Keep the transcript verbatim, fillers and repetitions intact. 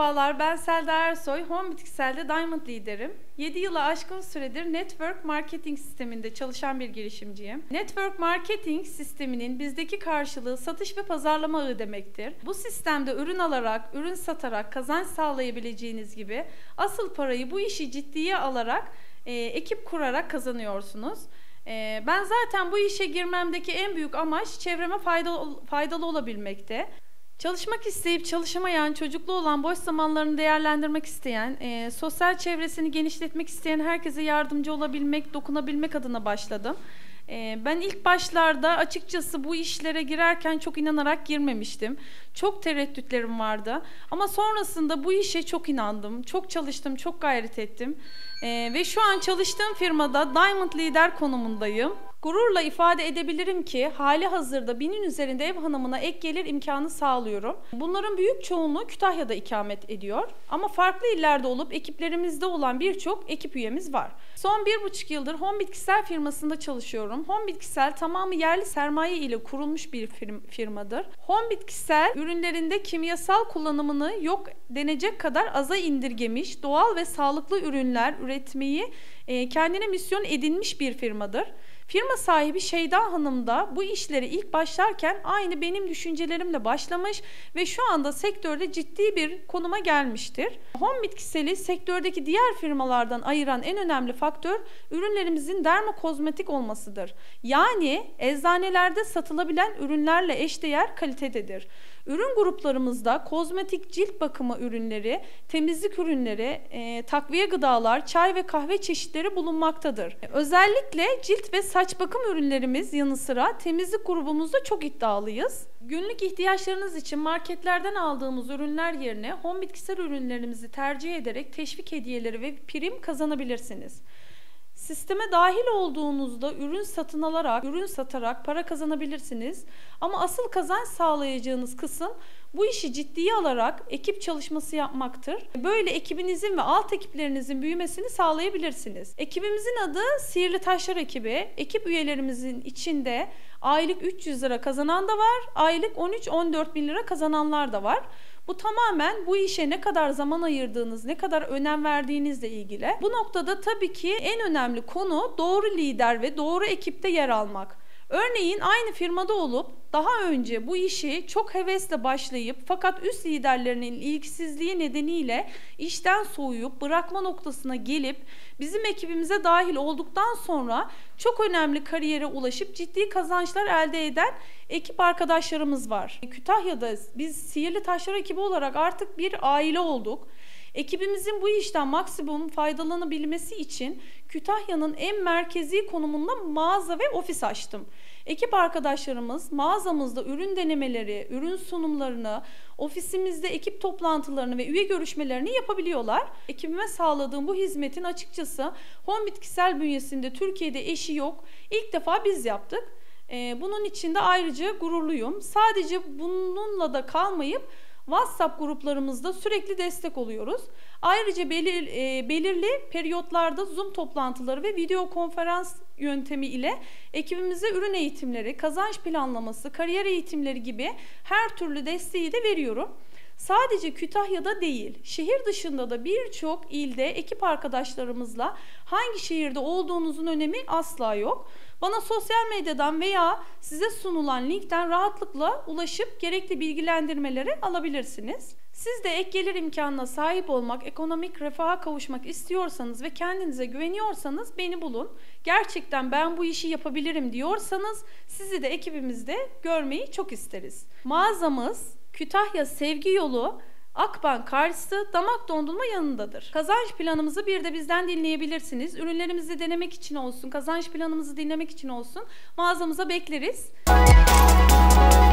Merhabalar, ben Selda Ersoy, Home Bitkisel'de Diamond liderim. yedi yılı aşkın süredir Network Marketing sisteminde çalışan bir girişimciyim. Network Marketing sisteminin bizdeki karşılığı satış ve pazarlama ağı demektir. Bu sistemde ürün alarak, ürün satarak kazanç sağlayabileceğiniz gibi asıl parayı bu işi ciddiye alarak, e, ekip kurarak kazanıyorsunuz. E, ben zaten bu işe girmemdeki en büyük amaç çevreme faydalı, faydalı olabilmekte. Çalışmak isteyip çalışamayan, çocuklu olan, boş zamanlarını değerlendirmek isteyen, e, sosyal çevresini genişletmek isteyen herkese yardımcı olabilmek, dokunabilmek adına başladım. E, ben ilk başlarda açıkçası bu işlere girerken çok inanarak girmemiştim. Çok tereddütlerim vardı. Ama sonrasında bu işe çok inandım, çok çalıştım, çok gayret ettim. E, ve şu an çalıştığım firmada Diamond lider konumundayım. Gururla ifade edebilirim ki hali hazırda binin üzerinde ev hanımına ek gelir imkanı sağlıyorum. Bunların büyük çoğunluğu Kütahya'da ikamet ediyor. Ama farklı illerde olup ekiplerimizde olan birçok ekip üyemiz var. Son bir buçuk yıldır Home Bitkisel firmasında çalışıyorum. Home Bitkisel tamamı yerli sermaye ile kurulmuş bir firmadır. Home Bitkisel ürünlerinde kimyasal kullanımını yok denecek kadar aza indirgemiş, doğal ve sağlıklı ürünler üretmeyi kendine misyon edinmiş bir firmadır. Firma sahibi Şeyda Hanım da bu işlere ilk başlarken aynı benim düşüncelerimle başlamış ve şu anda sektörde ciddi bir konuma gelmiştir. Home Bitkisel'i sektördeki diğer firmalardan ayıran en önemli faktör ürünlerimizin dermokozmetik olmasıdır. Yani eczanelerde satılabilen ürünlerle eşdeğer kalitededir. Ürün gruplarımızda kozmetik cilt bakımı ürünleri, temizlik ürünleri, e, takviye gıdalar, çay ve kahve çeşitleri bulunmaktadır. Özellikle cilt ve saç bakım ürünlerimiz yanı sıra temizlik grubumuzda çok iddialıyız. Günlük ihtiyaçlarınız için marketlerden aldığımız ürünler yerine Home Bitkisel ürünlerimizi tercih ederek teşvik hediyeleri ve prim kazanabilirsiniz. Sisteme dahil olduğunuzda ürün satın alarak, ürün satarak para kazanabilirsiniz. Ama asıl kazanç sağlayacağınız kısım bu işi ciddiye alarak ekip çalışması yapmaktır. Böyle ekibinizin ve alt ekiplerinizin büyümesini sağlayabilirsiniz. Ekibimizin adı Sihirli Taşlar ekibi. Ekip üyelerimizin içinde aylık üç yüz lira kazanan da var, aylık on üç on dört bin lira kazananlar da var. Bu tamamen bu işe ne kadar zaman ayırdığınız, ne kadar önem verdiğinizle ilgili. Bu noktada tabii ki en önemli konu doğru lider ve doğru ekipte yer almak. Örneğin aynı firmada olup daha önce bu işi çok hevesle başlayıp fakat üst liderlerinin ilgisizliği nedeniyle işten soğuyup bırakma noktasına gelip bizim ekibimize dahil olduktan sonra çok önemli kariyere ulaşıp ciddi kazançlar elde eden ekip arkadaşlarımız var. Kütahya'da biz Sihirli Taşlar ekibi olarak artık bir aile olduk. Ekibimizin bu işten maksimum faydalanabilmesi için Kütahya'nın en merkezi konumunda mağaza ve ofis açtım. Ekip arkadaşlarımız mağazamızda ürün denemeleri, ürün sunumlarını, ofisimizde ekip toplantılarını ve üye görüşmelerini yapabiliyorlar. Ekibime sağladığım bu hizmetin açıkçası Home Bitkisel bünyesinde Türkiye'de eşi yok. İlk defa biz yaptık. Bunun için de ayrıca gururluyum. Sadece bununla da kalmayıp WhatsApp gruplarımızda sürekli destek oluyoruz. Ayrıca belir, e, belirli periyotlarda Zoom toplantıları ve video konferans yöntemi ile ekibimize ürün eğitimleri, kazanç planlaması, kariyer eğitimleri gibi her türlü desteği de veriyorum. Sadece Kütahya'da değil, şehir dışında da birçok ilde ekip arkadaşlarımızla hangi şehirde olduğunuzun önemi asla yok. Bana sosyal medyadan veya size sunulan linkten rahatlıkla ulaşıp gerekli bilgilendirmeleri alabilirsiniz. Siz de ek gelir imkanına sahip olmak, ekonomik refaha kavuşmak istiyorsanız ve kendinize güveniyorsanız beni bulun. Gerçekten ben bu işi yapabilirim diyorsanız sizi de ekibimizde görmeyi çok isteriz. Mağazamız Kütahya Sevgi Yolu, Akbank karşısı, Damak Dondurma yanındadır. Kazanç planımızı bir de bizden dinleyebilirsiniz. Ürünlerimizi denemek için olsun, kazanç planımızı dinlemek için olsun mağazamıza bekleriz.